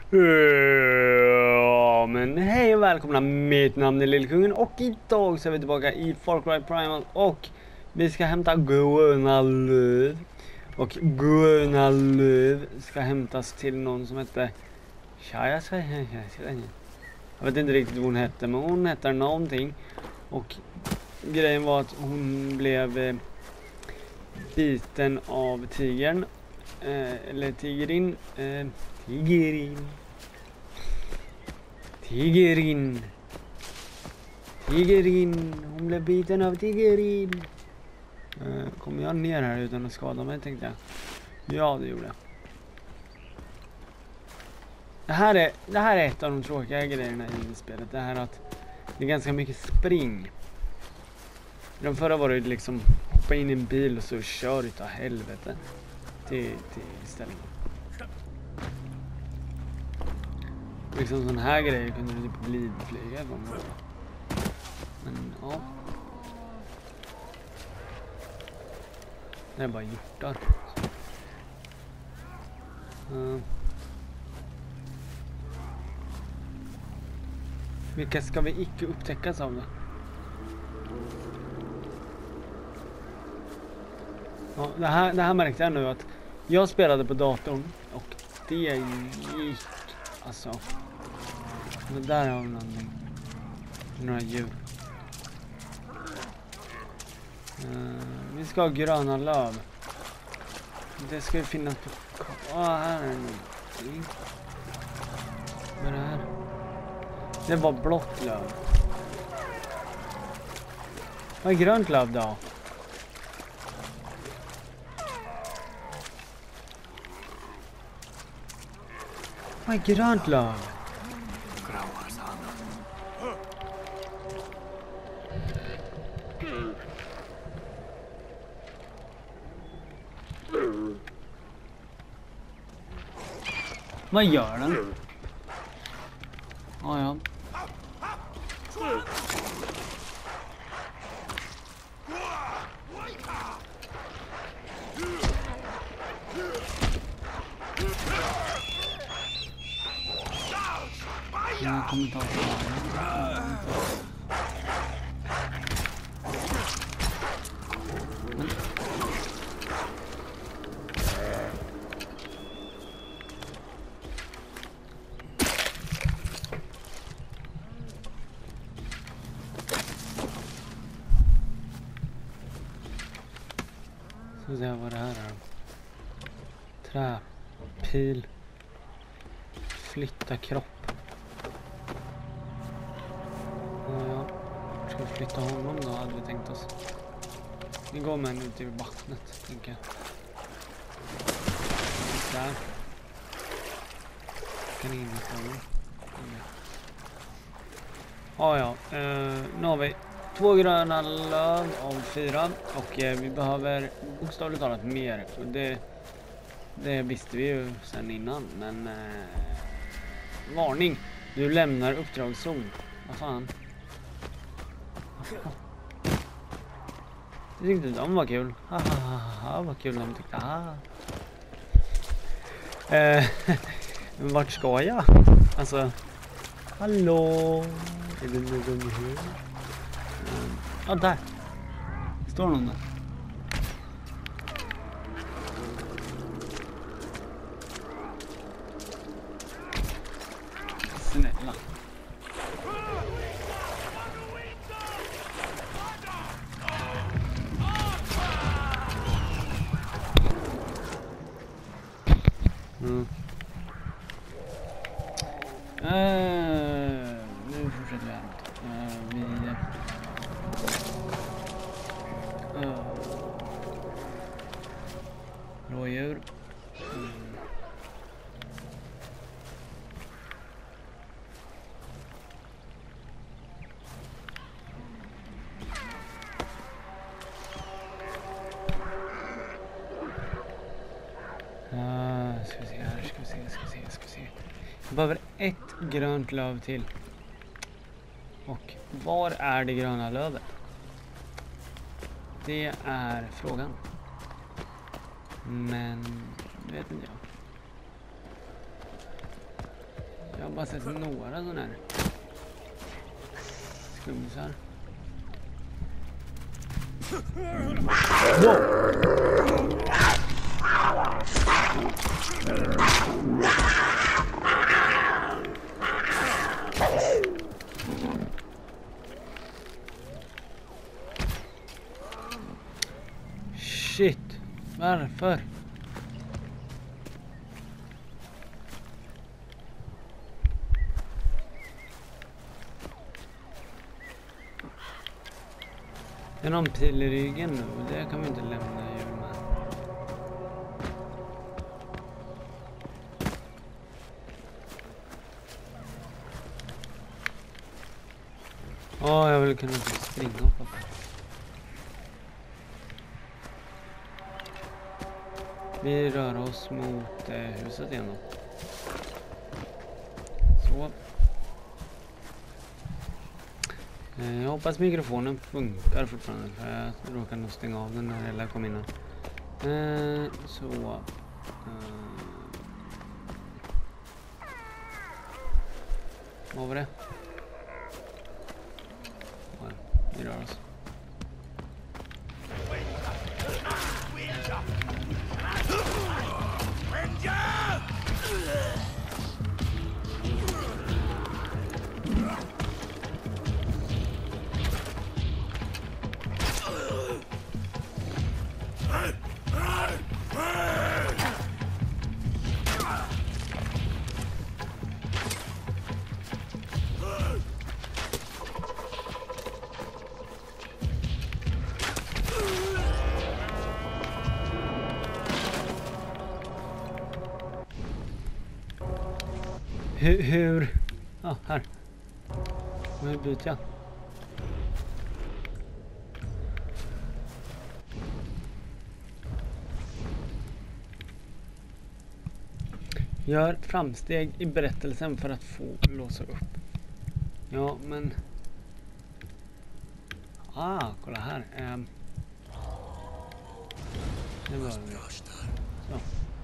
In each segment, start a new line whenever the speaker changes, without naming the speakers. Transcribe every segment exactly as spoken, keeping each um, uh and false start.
Ja, men hej och välkomna, mitt namn är Lillkungen och idag så är vi tillbaka i Far Cry Primal och vi ska hämta gröna löv. Och gröna löv ska hämtas till någon som heter Shaya. Jag vet inte riktigt vad hon hette, men hon heter någonting. Och grejen var att hon blev eh, biten av tigern. Eh, eller tigerin. Eh, tigerin. Tigerin. Tigerin. Hon blev biten av tigerin. Eh, kommer jag ner här utan att skada mig, tänkte jag. Ja, det gjorde jag. Det här är, det här är ett av de tråkiga grejerna i spelet. Det här att det är ganska mycket spring. I de förra var det liksom hoppa in i en bil och så kör utav helvete till, till ställen. Liksom sån här grejer kunde du typ glidflyga ifrån. Men ja. Det är bara hjortar. Uh. Vilka ska vi icke upptäckas av då? Ja, det här, det här märkte jag nu att jag spelade på datorn och det gick alltså. Det där har vi någonting. Några djur. Uh, vi ska ha gröna löv. Det ska ju finnas på... Ja, ah, här är det någonting. Vad är det här? Det var blått löv. Vad är grönt löv då? Vad är grönt löv? Vad gör den? Ah, ja. Jag kommer ta det. Så se vad det här är. Trä, pil, flytta kropp. Ja, ska vi flytta honom då, hade vi tänkt oss. Vi går med ut i vattnet, tänker jag. Där. Kan in i honom. Ja, ja. Uh, nu har vi två gröna löv av fyra och eh, vi behöver bokstavligt talat mer. Och det, det visste vi ju sen innan, men eh, varning, du lämnar uppdragszon. Vad fan? Det tyckte de var kul. Haha, vad kul de tyckte. Ah. Eh, vart ska jag? Alltså, hallå? Är det någon här? Ja, där. Står någon där. Snälla. Mm. Uh, nu fortsätter vi här. Uh, vi... Uh, rådjur. Mm. Uh, ska vi se här, ska vi se, ska vi se, ska vi se. Jag behöver ett grönt löv till. Och var är det gröna lövet? Det är frågan. Men vet inte jag. Jag har bara sett några sådana här skumsar. Shit, varför? Det är någon pil i ryggen nu, det kan vi inte lämna djur med. Ja, jag vill kunna springa på. Vi rör oss mot eh, huset igen då. Så. Eh, jag hoppas mikrofonen funkar fortfarande. För jag råkar nog stänga av den när jag kom in. Eh, så. Eh, vad var det? Ja, vi rör oss. Hur, hur? Ja, här. Hur byter jag? Gör ett framsteg i berättelsen för att få låsa upp. Ja, men... Ah, kolla här. Um... Det var det. Så.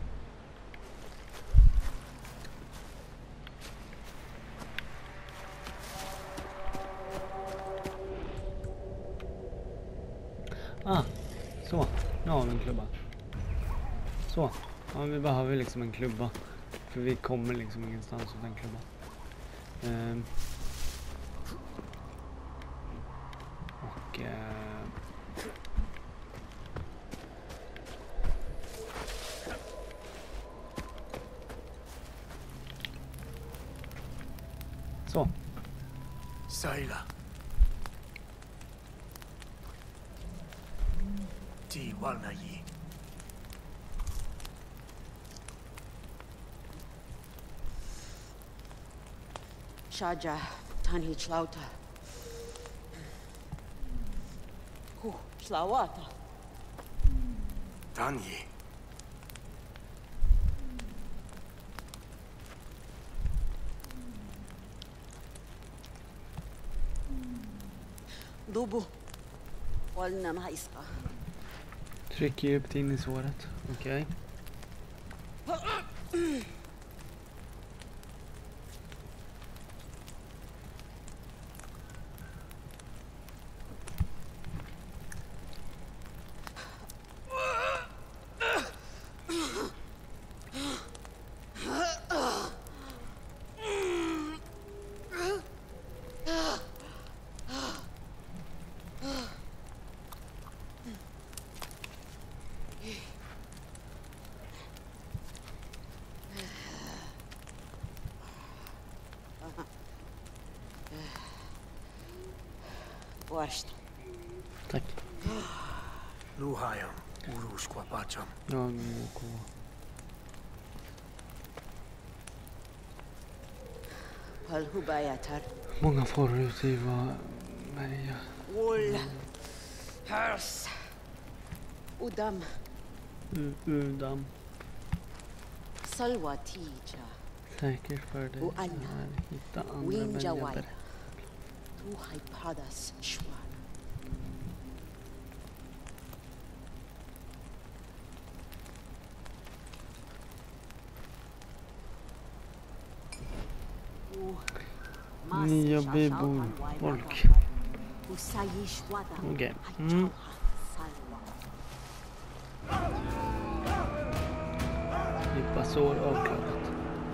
Ah, så. Nu har vi en klubba. Så. Ja, vi behöver liksom en klubba. För vi kommer liksom ingenstans utan klubba. Um. Och... Uh. Så.
Saila. Ti walnayi.
Shaja Tanhi Chlauta. Hu Shlawata.
Tanyi.
Dubu. Walna maiska.
Tryck djupt in i såret. Okej. Okay.
Värst.
Tack.
Luhajam. Uruskwa pacham.
Ja, men ok.
Halhubayatar.
Många faror ute i vad... Maria.
Wool. Hörs. Udam.
Udam.
Salwa tija.
Säker för dig.
Och Anna.
Hitta andra
Winjawai.
vänner.
Tu haipadas shwan.
Nya bybor. Folk. Okej. Mm. Djupa sår avklarat.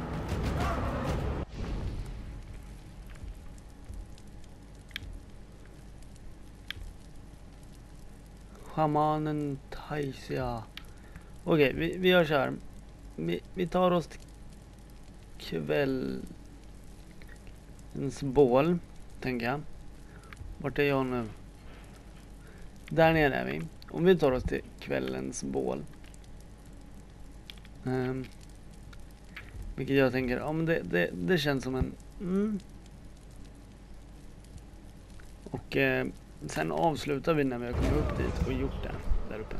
Shamanen Taisia. Okej, vi, vi gör så här. Vi, vi tar oss till kvällens bål, tänker jag. Vart är jag nu? Där nere är vi. Om vi tar oss till kvällens bål. Um, vilket jag tänker, ja men det, det, det känns som en... Mm. Och eh, sen avslutar vi när vi har kommit upp dit och gjort det där uppe.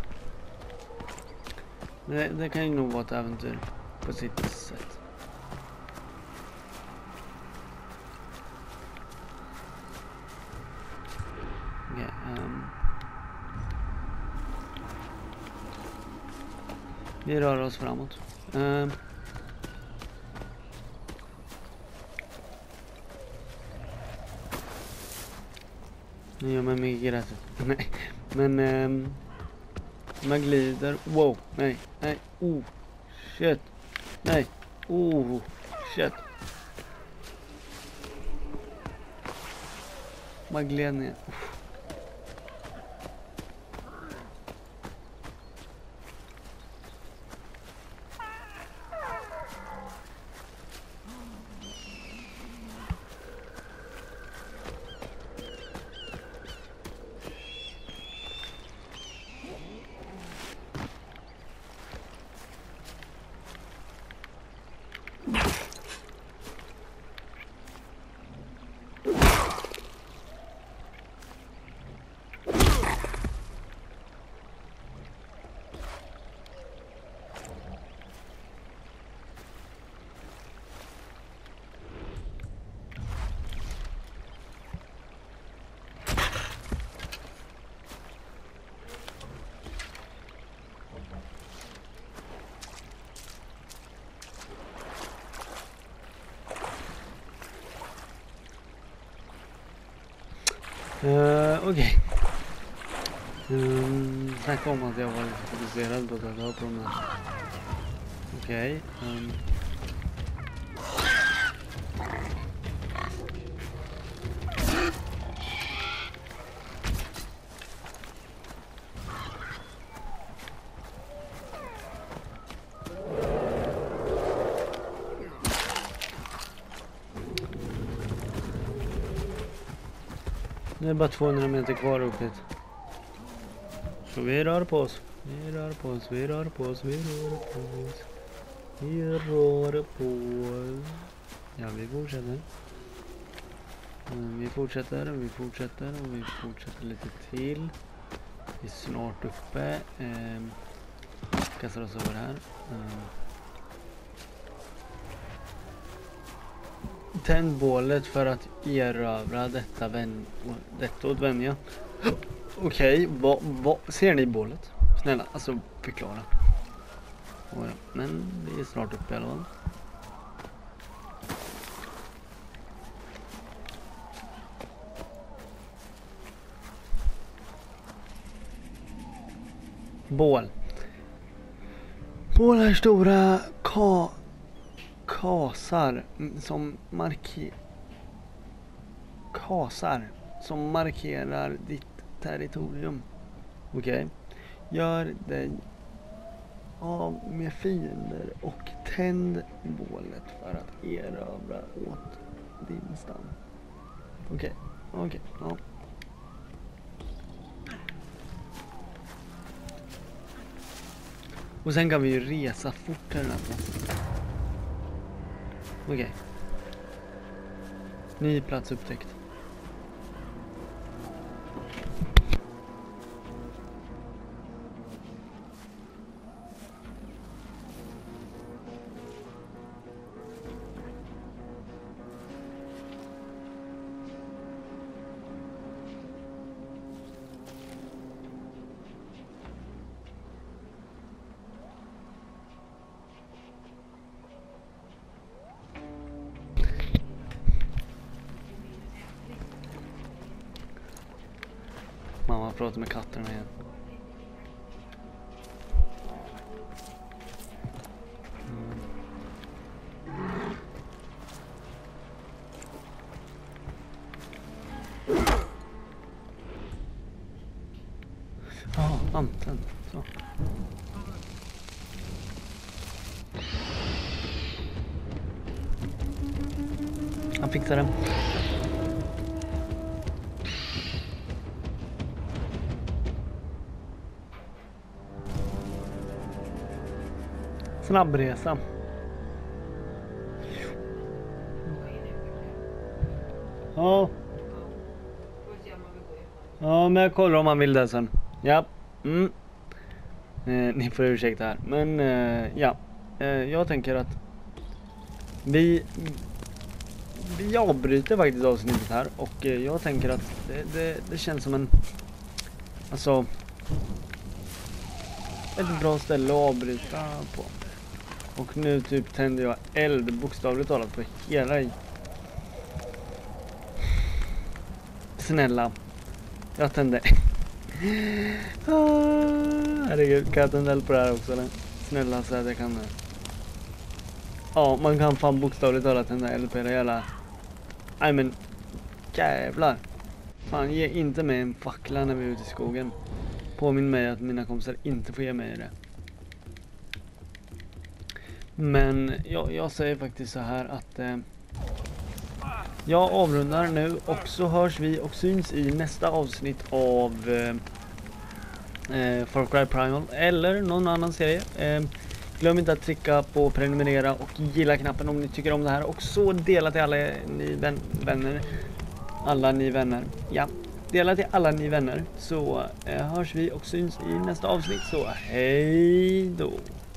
Det, det kan ju nog vara ett äventyr på sitt sätt. Okay, um. Vi rör oss framåt. Um. Nu gör man mycket gräset. Nej, men um. man glider. Wow, nej, nej, oh, shit, nej, oh, shit. Man gled ner. Uff. Uh, Okej. Okay. Um, snacka om att jag var lite fokuserad på att ta på de här. Okej. Okay. Um. Det är bara tvåhundra meter kvar upp hit. Så vi rör på oss. Vi rör på oss, vi rör på oss, vi rör på oss. Vi rör på oss. Ja, vi fortsätter. Vi fortsätter, vi fortsätter och vi fortsätter lite till. Vi är snart uppe. Ehm, kastar oss över här. Ehm. Tänd bålet för att erövra detta, vän detta åt Venja. Okej, okay, vad ser ni bålet? Snälla, alltså förklara. Oh, ja. Men vi är snart uppe i alla fall. Bål. Bål är stora ka kasar som markerar kasar som markerar ditt territorium. Okej. Okay. Gör dig av med fiender och tänd bålet för att erövra åt din stam. Okej. Okay. Okej. Okay. Ja. Och sen kan vi ju resa fortare den här platsen. Okej. Okay. Ny plats upptäckt. prata med katterna igen. Ja, oh, anten. Så. Han fixar det. Snabbresa. Ja. Ja, men jag kollar om han vill det sen. Ja. Mm. Eh, ni får ursäkta här. Men eh, ja. Eh, jag tänker att vi vi avbryter faktiskt avsnittet här. Och eh, jag tänker att det, det, det känns som en alltså ett bra ställe att avbryta på. Och nu typ tänder jag eld bokstavligt talat på hela i. Snälla. Jag tänder. Ah, herregud, kan jag tända eld på det här också eller? Snälla så att jag kan. Ja, man kan fan bokstavligt talat tända eld på hela jävla. Nej men jävlar. Fan, ge inte mig en fackla när vi är ute i skogen. Påminn mig att mina kompisar inte får ge mig det. Men jag, jag säger faktiskt så här att eh, jag avrundar nu och så hörs vi och syns i nästa avsnitt av eh, Far Cry Primal eller någon annan serie. Eh, glöm inte att trycka på prenumerera och gilla knappen om ni tycker om det här och så dela till alla ni vän, vänner. Alla ni vänner. Ja, dela till alla ni vänner så eh, hörs vi och syns i nästa avsnitt. Så hej då.